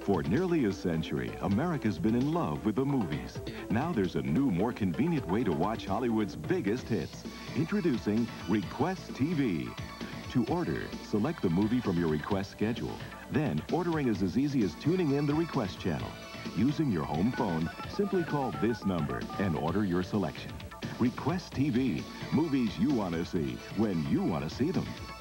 For nearly a century, America's been in love with the movies. Now there's a new, more convenient way to watch Hollywood's biggest hits. Introducing Request TV. To order, select the movie from your request schedule. Then, ordering is as easy as tuning in the request channel. Using your home phone, simply call this number and order your selection. Request TV. Movies you want to see when you want to see them.